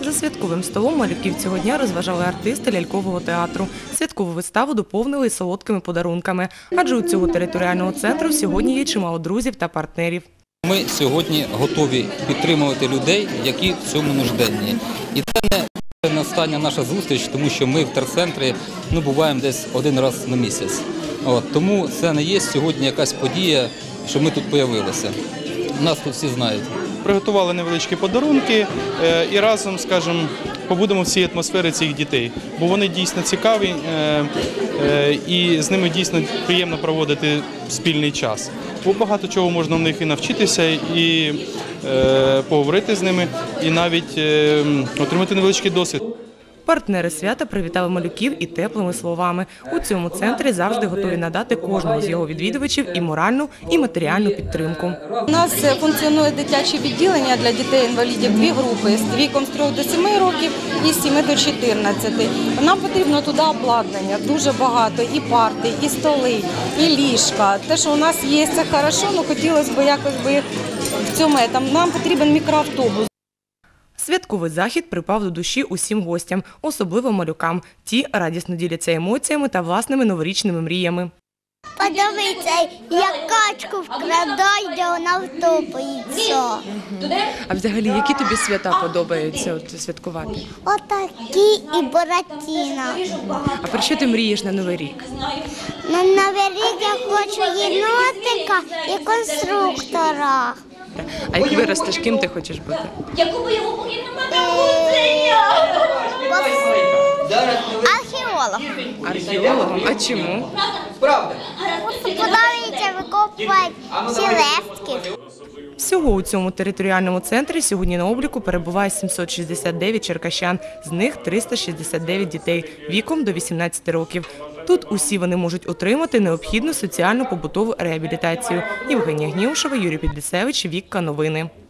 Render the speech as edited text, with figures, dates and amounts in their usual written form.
За святковим столом малюків цього дня розважали артисти лялькового театру. Святкову виставу доповнили солодкими подарунками, адже у цього територіального центру сьогодні є чимало друзів та партнерів. Ми сьогодні готові підтримувати людей, які в цьому нужденні. І це не остання наша зустріч, тому що ми в терцентрі буваємо десь один раз на місяць. Тому це не є сьогодні якась подія, що ми тут з'явилися. Нас тут всі знають. Приготували невеличкі подарунки і разом, скажімо, побудемо в цій атмосфері цих дітей, бо вони дійсно цікаві і з ними дійсно приємно проводити спільний час. Бо багато чого можна в них і навчитися, і поговорити з ними, і навіть отримати невеличкий досвід. Партнери свята привітали малюків і теплими словами. У цьому центрі завжди готові надати кожному з його відвідувачів і моральну, і матеріальну підтримку. У нас функціонує дитяче відділення для дітей-інвалідів, дві групи з віком з 3 до 7 років і з 7 до 14. Нам потрібно туди обладнання, дуже багато, і парти, і столи, і ліжка. Те, що у нас є, це хорошо, але хотілося б якось в цьому, нам потрібен мікроавтобус. Святковий захід припав до душі усім гостям, особливо малюкам. Ті радісно діляться емоціями та власними новорічними мріями. Подивіться, як качку вкрадають, де вона втопиться. А взагалі, які тобі свята подобаються святкувати? Отакі і Буратіно. А про що ти мрієш на Новий рік? На Новий рік я хочу єнотика і конструктора. А як виростеш, ким ти хочеш бути? Археолог. Археологом? А чому? Подобається викопувати всі рештки. Всього у цьому територіальному центрі сьогодні на обліку перебуває 769 черкащан, з них 369 дітей віком до 18 років. Тут усі вони можуть отримати необхідну соціально-побутову реабілітацію. Євгенія Гнівушева, Юрій Підлісевич, Вікка Новини.